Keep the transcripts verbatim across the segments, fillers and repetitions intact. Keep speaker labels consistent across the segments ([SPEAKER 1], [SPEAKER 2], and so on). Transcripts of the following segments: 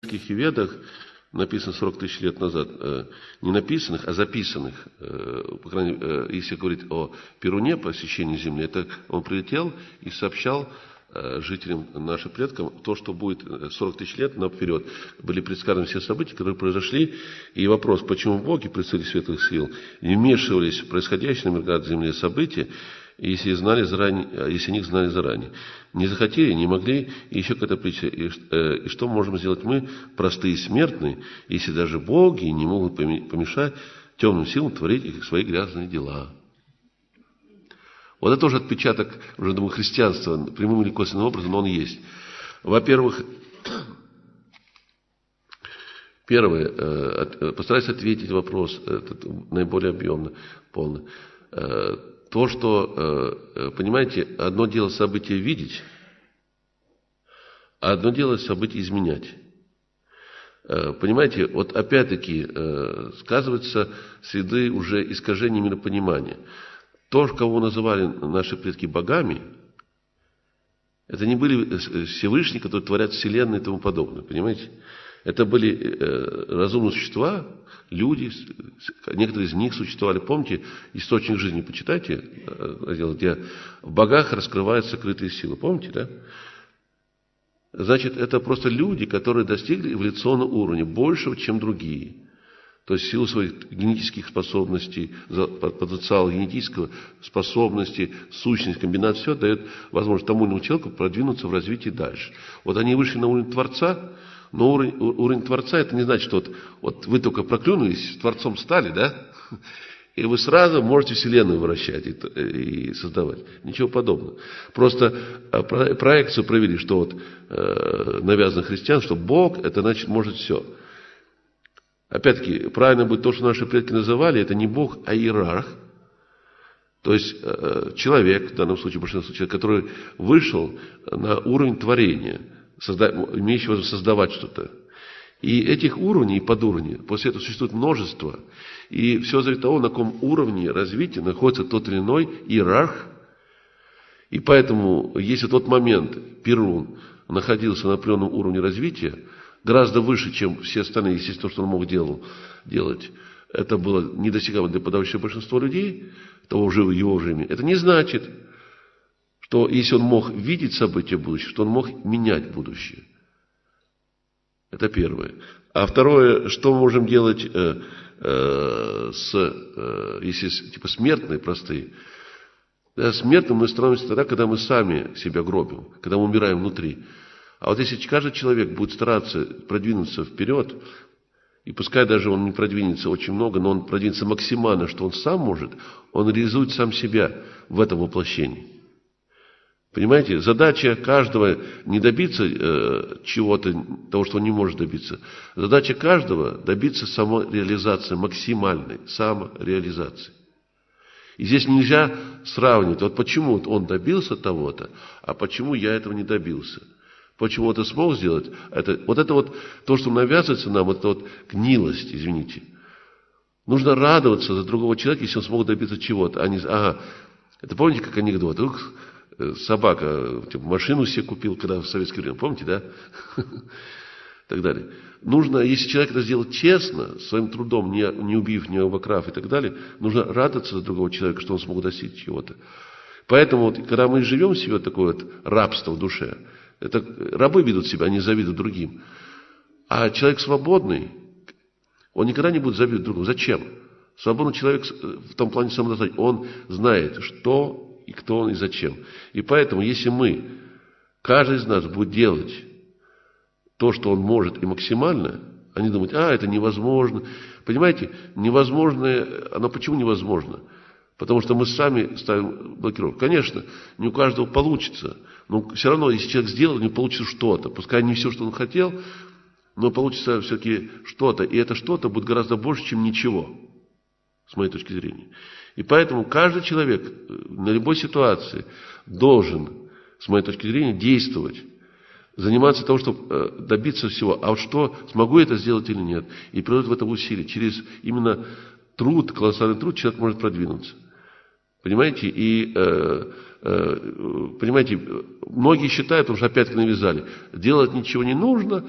[SPEAKER 1] В Ведах написано сорок тысяч лет назад, не написанных, а записанных, по крайней мере, если говорить о Перуне, посещении Земли, это он прилетел и сообщал жителям, нашим предкам, то, что будет сорок тысяч лет наперед. Были предсказаны все события, которые произошли, и вопрос, почему боги, представители светлых сил, не вмешивались в происходящие на миргат Земле события, если, знали заранее, если них знали заранее. Не захотели, не могли, и еще какая-то притча. И, э, и что можем сделать мы, простые смертные, если даже боги не могут помешать темным силам творить их свои грязные дела? Вот это тоже отпечаток, уже думаю, христианства, прямым или косвенным образом, но он есть. Во-первых, первое, э, постараюсь ответить вопрос этот, наиболее объемно, полно. Э, То, что, понимаете, одно дело события видеть, а одно дело события изменять. Понимаете, вот опять-таки сказываются следы уже искажения миропонимания. То, кого называли наши предки богами, это не были Всевышние, которые творят вселенную и тому подобное, понимаете? Это были разумные существа, люди, некоторые из них существовали. Помните, источник жизни, почитайте, где в богах раскрываются скрытые силы. Помните, да? Значит, это просто люди, которые достигли эволюционного уровня, большего, чем другие. То есть в силу своих генетических способностей, потенциала генетического, способностей, сущность, комбинация, все дает возможность тому или иному человеку продвинуться в развитии дальше. Вот они вышли на уровень Творца. Но уровень, уровень Творца, это не значит, что вот, вот вы только проклюнулись, Творцом стали, да? И вы сразу можете Вселенную вращать и, и создавать. Ничего подобного. Просто проекцию провели, что вот э, навязано христиан, что Бог, это значит может все. Опять-таки, правильно будет то, что наши предки называли, это не Бог, а иерарх. То есть э, человек, в данном случае, в большинстве случаев, который вышел на уровень творения, Созда... имеющий возможность создавать что-то. И этих уровней и подуровней, после этого существует множество. И все зависит от того, на каком уровне развития находится тот или иной иерарх. И поэтому, если в тот момент Перун находился на определенном уровне развития, гораздо выше, чем все остальные, естественно, то, что он мог делал, делать, это было недосягаемо для подавляющего большинства людей, того же его времени, это не значит, что если он мог видеть события будущего, что он мог менять будущее. Это первое. А второе, что мы можем делать э, э, с, э, если типа смертные, простые. Да, смертным мы становимся тогда, когда мы сами себя гробим, когда мы умираем внутри. А вот если каждый человек будет стараться продвинуться вперед, и пускай даже он не продвинется очень много, но он продвинется максимально, что он сам может, он реализует сам себя в этом воплощении. Понимаете, задача каждого не добиться э, чего-то, того, что он не может добиться. Задача каждого добиться самореализации, максимальной самореализации. И здесь нельзя сравнивать, вот почему вот он добился того-то, а почему я этого не добился. Почему это смог сделать? Это, вот это вот, то, что навязывается нам, это вот гнилость, извините. Нужно радоваться за другого человека, если он смог добиться чего-то. А не, ага, это помните, как анекдот? Ух, собака типа, машину себе купил, когда в советское время, помните, да? Так далее. Нужно, если человек это сделал честно, своим трудом, не, не убив, не обокрав и так далее, нужно радоваться за другого человека, что он смог достичь чего-то. Поэтому, вот, когда мы живем в себе такое вот рабство в душе, это рабы ведут себя, они завидуют другим. А человек свободный, он никогда не будет завидовать другому. Зачем? Свободный человек в том плане самодостаточный, он знает, что и кто он, и зачем. И поэтому, если мы, каждый из нас будет делать то, что он может, и максимально, а не думать, а, это невозможно. Понимаете, невозможное, оно почему невозможно? Потому что мы сами ставим блокировку. Конечно, не у каждого получится, но все равно, если человек сделал, не получится что-то. Пускай не все, что он хотел, но получится все-таки что-то. И это что-то будет гораздо больше, чем ничего, с моей точки зрения. И поэтому каждый человек на любой ситуации должен, с моей точки зрения, действовать, заниматься того, чтобы добиться всего. А вот что, смогу я это сделать или нет? И приложить в это усилие. Через именно труд, колоссальный труд человек может продвинуться. Понимаете? И, э, э, понимаете, многие считают, потому что опять навязали, делать ничего не нужно,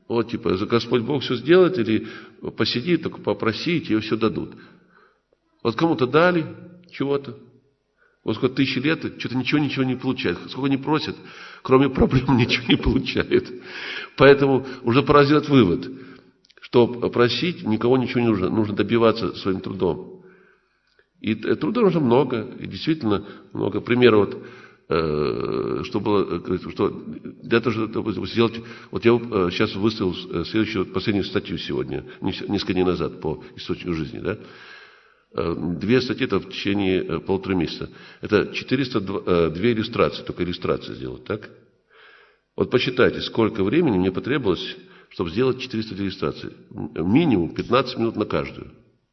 [SPEAKER 1] Вот типа, Господь Бог все сделает, или посиди, только попроси, тебе все дадут. Вот кому-то дали чего-то. Вот сколько тысячи лет, что-то ничего, ничего не получает. Сколько не просят, кроме проблем ничего не получает. Поэтому уже пора сделать вывод, что просить никого ничего не нужно. Нужно добиваться своим трудом. И труда уже много, и действительно много. Примеров, вот, э, что было, что для того, чтобы сделать, вот я сейчас выставил следующую, последнюю статью сегодня, несколько дней назад по источнику жизни, да? Две статьи это в течение полутора месяца. Это четыреста две иллюстрации, только иллюстрации сделать, так? Вот посчитайте, сколько времени мне потребовалось, чтобы сделать четыреста две иллюстрации. Минимум пятнадцать минут на каждую.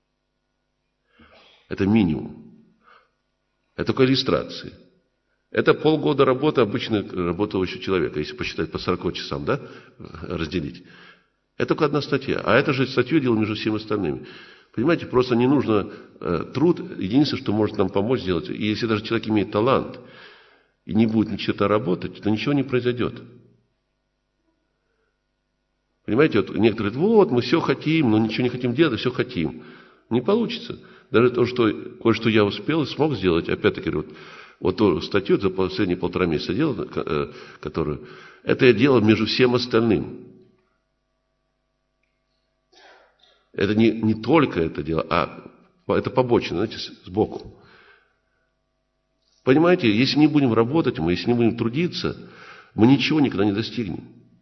[SPEAKER 1] Это минимум. Это только иллюстрации. Это полгода работы обычно работающего человека, если посчитать по сорока часам, да, разделить. Это только одна статья. А это же статью делал между всеми остальными. Понимаете, просто не нужно э, труд. Единственное, что может нам помочь сделать, и если даже человек имеет талант и не будет ничего работать, то ничего не произойдет. Понимаете, вот некоторые говорят, вот, мы все хотим, но ничего не хотим делать, все хотим. Не получится. Даже то, что кое-что я успел и смог сделать, опять-таки, вот, вот ту статью за последние полтора месяца делал, э, которую, это я делал между всем остальным. Это не, не только это дело, а это побочно, знаете, сбоку. Понимаете, если не будем работать, мы, если не будем трудиться, мы ничего никогда не достигнем.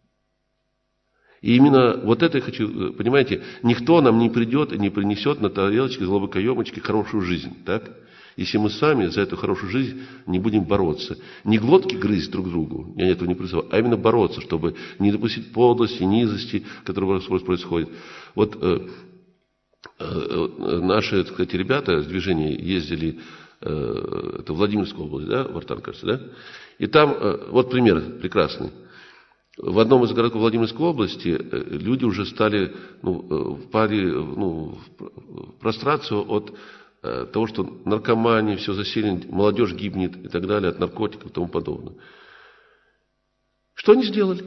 [SPEAKER 1] И именно вот это я хочу, понимаете, никто нам не придет и не принесет на тарелочке золотой каемочки хорошую жизнь, так? Если мы сами за эту хорошую жизнь не будем бороться. Не глотки грызть друг другу, я этого не призываю, а именно бороться, чтобы не допустить подлости, низости, которые происходят. Вот э, э, наши, так сказать, ребята с движения ездили э, это в Владимирскую область, да, в Артан, кажется, да? И там, э, вот пример прекрасный. В одном из городов Владимирской области люди уже стали ну, впали ну, в прострацию от э, того, что наркомания, все заселено, молодежь гибнет и так далее, от наркотиков и тому подобное. Что они сделали?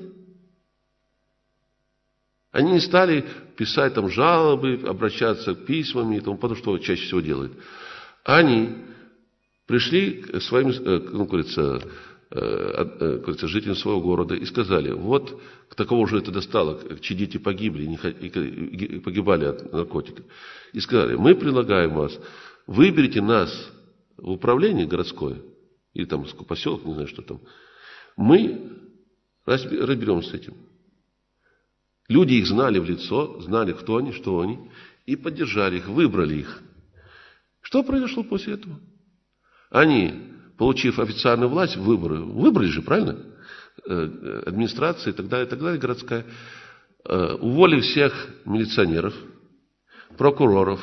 [SPEAKER 1] Они не стали писать там жалобы, обращаться к письмами и тому подобное, что чаще всего делают. Они пришли к своим, ну, говорится, жителям своего города и сказали, вот такого же это достало, чьи дети погибли и погибали от наркотиков. И сказали, мы предлагаем вас, выберите нас в управление городское, или там поселок, не знаю, что там, мы разберемся с этим. Люди их знали в лицо, знали, кто они, что они, и поддержали их, выбрали их. Что произошло после этого? Они, получив официальную власть, выборы, выбрали же, правильно? Администрация и так далее, и так далее, городская, уволили всех милиционеров, прокуроров,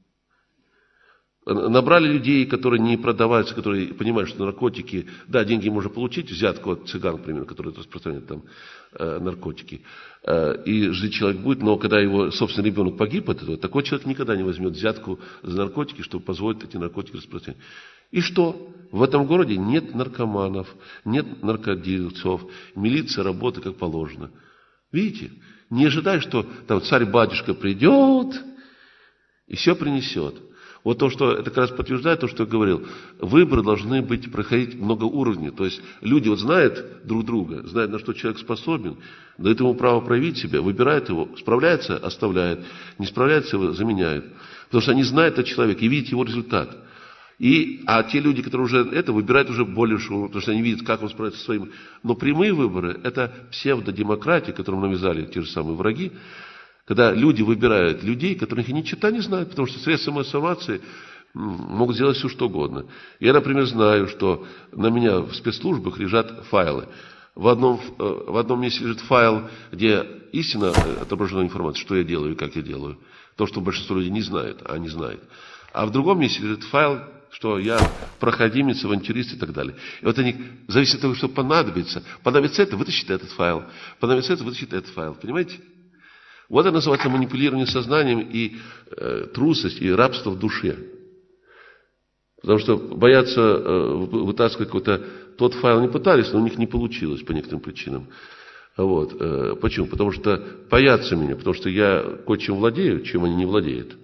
[SPEAKER 1] набрали людей, которые не продаваются, которые понимают, что наркотики, да, деньги можно получить, взятку от цыган, например, которые распространяют там э, наркотики, э, и жить человек будет, но когда его собственный ребенок погиб от этого, такой человек никогда не возьмет взятку за наркотики, чтобы позволить эти наркотики распространять. И что? В этом городе нет наркоманов, нет наркодельцов, милиция работает как положено. Видите? Не ожидай, что там царь-батюшка придет и все принесет. Вот то, что это как раз подтверждает то, что я говорил. Выборы должны быть, проходить много уровней. То есть люди вот знают друг друга, знают, на что человек способен, дают ему право проявить себя, выбирают его, справляется, оставляет, не справляется, его заменяет. Потому что они знают этот человек и видят его результат. И, а те люди, которые уже это выбирают уже более шумно, потому что они видят, как он справляется со своим. Но прямые выборы – это псевдодемократия, которую навязали те же самые враги. Когда люди выбирают людей, которых и ни черта не знают, потому что средства информации могут сделать все, что угодно. Я, например, знаю, что на меня в спецслужбах лежат файлы. В одном, в одном месте лежит файл, где истинно отображена информация, что я делаю и как я делаю. То, что большинство людей не знает, а они знают. А в другом месте лежит файл, что я проходимец, авантюрист и так далее. И вот они, зависит от того, что понадобится. Понадобится это, вытащит этот файл. Понадобится это, вытащит этот файл. Понимаете? Вот это называется манипулирование сознанием и э, трусость, и рабство в душе. Потому что боятся э, вытаскивать какой-то... Тот файл не пытались, но у них не получилось по некоторым причинам. Вот. Почему? Потому что боятся меня, потому что я кое-чем владею, чем они не владеют.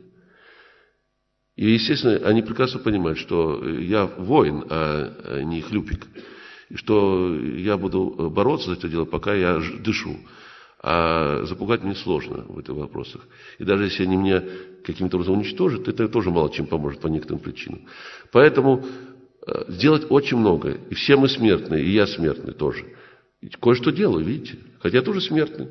[SPEAKER 1] И, естественно, они прекрасно понимают, что я воин, а не хлюпик. И что я буду бороться за это дело, пока я дышу. А запугать мне сложно в этих вопросах. И даже если они меня каким-то образом уничтожат, это тоже мало чем поможет по некоторым причинам. Поэтому сделать очень много. И все мы смертные, и я смертный тоже. И кое-что делаю, видите? Хотя я тоже смертный.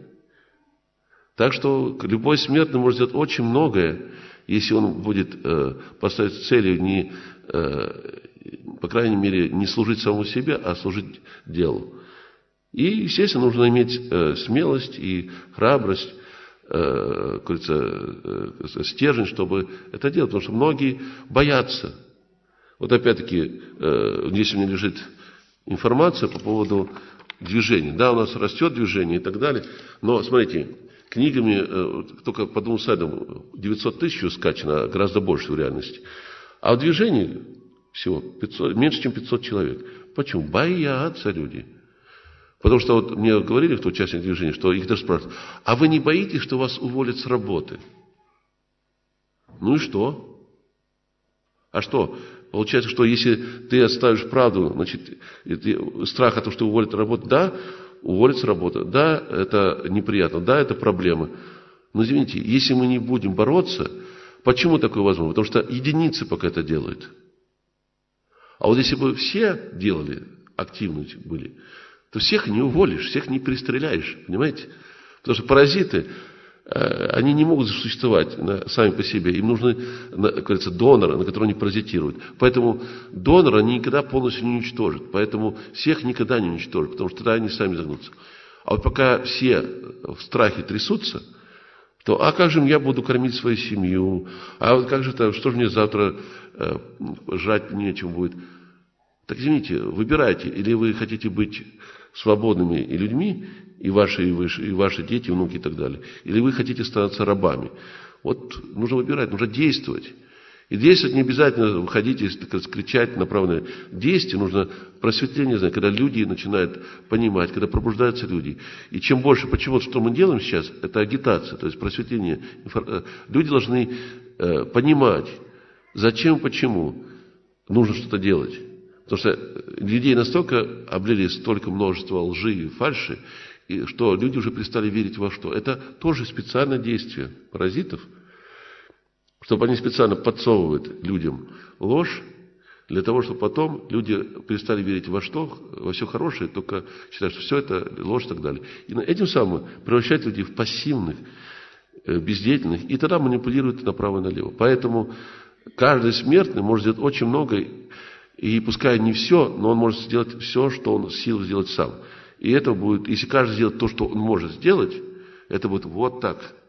[SPEAKER 1] Так что любой смертный может сделать очень многое, если он будет э, поставить целью не, э, по крайней мере, не служить самому себе, а служить делу. И, естественно, нужно иметь э, смелость и храбрость, э, кажется, э, стержень, чтобы это делать. Потому что многие боятся. Вот опять-таки, э, здесь у меня лежит информация по поводу движения. Да, у нас растет движение и так далее. Но, смотрите, книгами, э, только по двум сайтам девятьсот тысяч скачано, гораздо больше в реальности. А в движении всего пятьсот, меньше, чем пятьсот человек. Почему? Боятся люди. Потому что вот мне говорили, кто участник движения, что их даже спрашивают, а вы не боитесь, что вас уволят с работы? Ну и что? А что? Получается, что если ты оставишь правду, значит, страх от того, что уволят с работы, да, уволят с работы, да, это неприятно, да, это проблема. Но извините, если мы не будем бороться, почему такое возможно? Потому что единицы пока это делают. А вот если бы все делали, активны были, то всех не уволишь, всех не перестреляешь, понимаете? Потому что паразиты, они не могут существовать сами по себе. Им нужны, как говорится, доноры, на которых они паразитируют. Поэтому донора они никогда полностью не уничтожат. Поэтому всех никогда не уничтожат, потому что тогда они сами загнутся. А вот пока все в страхе трясутся, то а как же я буду кормить свою семью? А вот как же это, что же мне завтра э, жрать нечем будет? Так извините, выбирайте, или вы хотите быть свободными и людьми, и ваши, и, ваши, и ваши дети, внуки и так далее, или вы хотите становиться рабами. Вот нужно выбирать, нужно действовать. И действовать не обязательно выходить и кричать направо. Действие нужно просветление, знать, когда люди начинают понимать, когда пробуждаются люди. И чем больше, почему, что мы делаем сейчас, это агитация, то есть просветление. Люди должны э, понимать, зачем, почему нужно что-то делать. Потому что людей настолько облили столько множества лжи и фальши, и что люди уже перестали верить во что. Это тоже специальное действие паразитов, чтобы они специально подсовывают людям ложь, для того, чтобы потом люди перестали верить во что, во все хорошее, только считать, что все это ложь и так далее. И этим самым превращать людей в пассивных, бездеятельных, и тогда манипулируют направо и налево. Поэтому каждый смертный может сделать очень много. И пускай не все, но он может сделать все, что он в силах сделать сам. И это будет, если каждый сделает то, что он может сделать, это будет вот так.